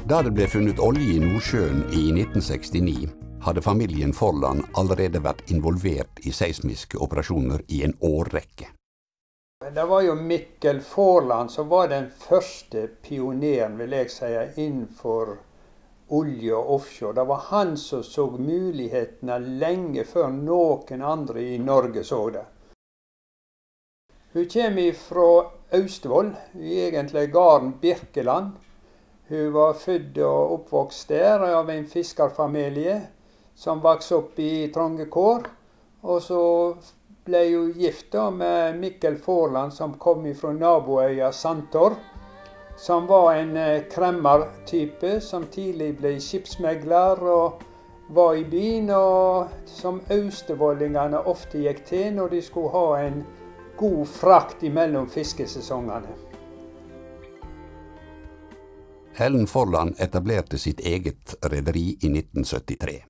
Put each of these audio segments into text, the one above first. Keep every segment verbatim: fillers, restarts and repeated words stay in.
Da det ble funnet olje i Nordsjøen i nitten sekstini, hadde familien Forland allerede vært involvert i seismiske operasjoner i en årrekke. Det var jo Mikkel Forland som var den første pioneren, vil jeg si, innenfor olje og offshore. Det var han som så mulighetene lenge før noen andre i Norge så det. Hun kommer fra Austevoll, egentlig gården Birkeland. Hun var født og oppvokst der av en fiskerfamilie som vokste opp i trange kår. Og så ble hun gift med Mikkel Forland, som kom fra naboøya Sandtorp, som var en kremmertype som tidlig ble skipsmegler og var i byen, og som austevollingene ofte gikk til når de skulle ha en god frakt imellom fiskesesongene. Ellen Forland etablerte sitt eget rederi i nitten syttitre.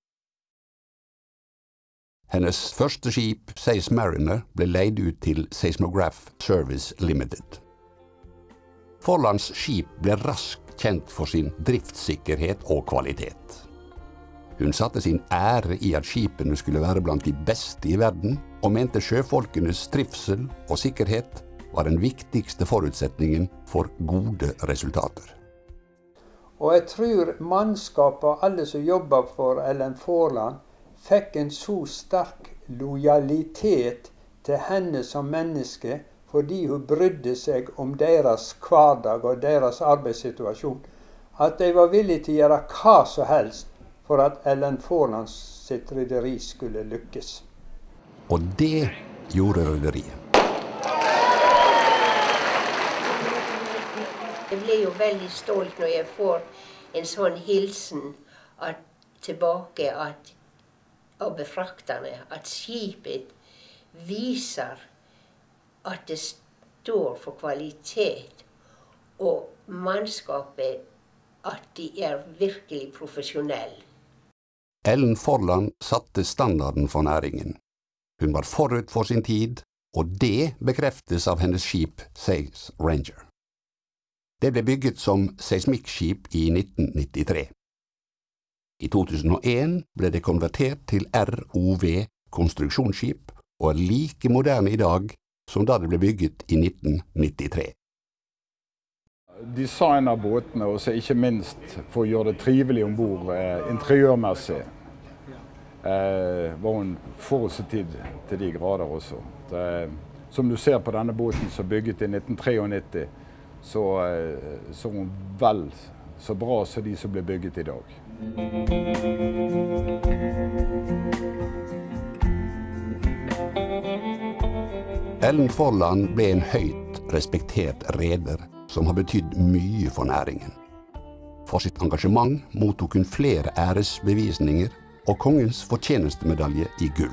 Hennes første skip, Seis Mariner, ble leid ut til Seismograph Service Limited. Forlands skip ble raskt kjent for sin driftssikkerhet og kvalitet. Hun satte sin ære i at skipene skulle være blant de beste i verden, og mente sjøfolkenes trivsel og sikkerhet var den viktigste forutsetningen for gode resultater. Og jeg tror mannskapet og alle som jobbet for Ellen Forland fikk en så sterk lojalitet til henne som menneske, fordi hun brydde seg om deres hverdag og deres arbeidssituasjon, at de var villige til å gjøre hva som helst for at Ellen Forland sitt rederi skulle lykkes. Og det gjorde rederiet. Jeg blir jo veldig stolt når jeg får en sånn hilsen at, tilbake at, av befrakterne, at skipet viser at det står for kvalitet, og mannskapet at de er virkelig profesjonelle. Ellen Forland satte standarden for næringen. Hun var forut for sin tid, og det bekreftes av hennes skip Seis Ranger. Det ble bygget som seismikkskip i nitten nittitre. I to tusen og en ble det konvertert til R O V konstruksjonsskip, og er like moderne i dag som da det ble bygget i nitten nittitre. Design av båtene, og ikke minst for å gjøre det trivelig ombord, eh, interiørmessig, eh, var hun forutsetid til de grader også. Det, som du ser på denne båten som bygget i nitten nittitre, så, eh, så hun vel så bra som de som ble bygget i dag. Ellen Forland ble en høyt respektert reder som har betydd mye for næringen. For sitt engasjement mottok hun flere æresbevisninger og kongens fortjenestemedalje i gull.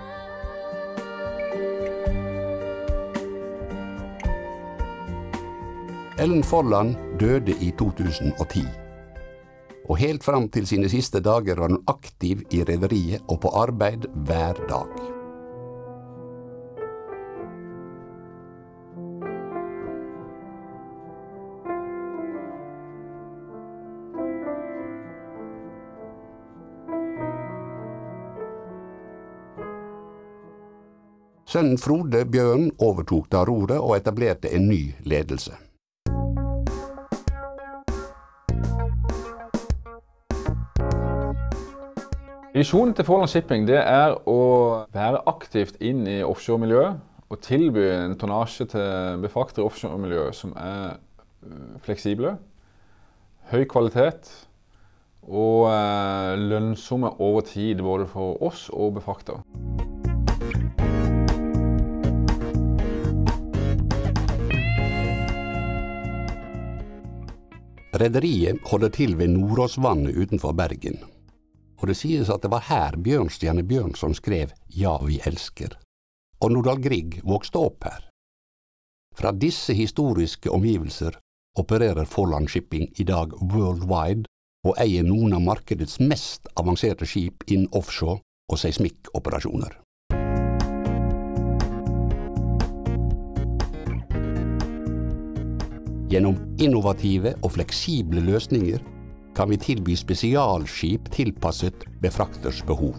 Ellen Forland døde i to tusen og ti, og helt fram til sine siste dager var hun aktiv i rederiet og på arbeid hver dag. Sønnen Frode Bjørn overtok da roret og etablerte en ny ledelse. Visjonen til Forland Shipping det er å være aktivt inn i offshoremiljøet og tilby en tonnasje til befraktere i offshoremiljøet som er fleksible, høy kvalitet og lønnsomme over tid både for oss og befraktere. Rederiet holder til ved Nordåsvannet utenfor Bergen, og det sies at det var her Bjørnstjerne Bjørnson skrev «Ja, vi elsker», og Nordahl Grieg vokste opp her. Fra disse historiske omgivelser opererer Forland Shipping i dag worldwide og eier noen av markedets mest avanserte skip innen offshore og seismikkoperasjoner. Gjennom innovative og fleksible løsninger kan vi tilby spesialskip tilpasset befrakters behov.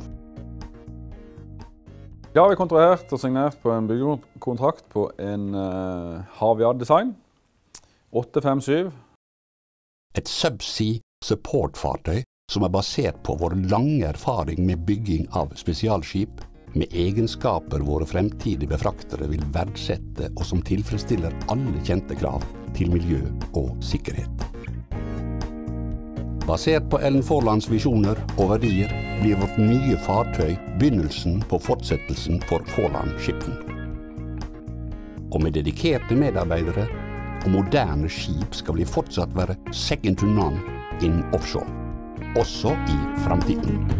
Ja, vi har kontrahert og signert på en byggekontrakt på en uh, Havyard-design, åtte fem syv. Et subsea support-fartøy som er basert på vår lange erfaring med bygging av spesialskip, med egenskaper våre fremtidige befraktere vil verdsette og som tilfredsstiller alle kjente krav til miljø og sikkerhet. Basert på Ellen Forlands visjoner og verdier blir vårt nye fartøy begynnelsen på fortsettelsen for Forland Shipping. Og med dedikerte medarbeidere og moderne skip skal vi fortsatt være second to none in offshore, også i fremtiden.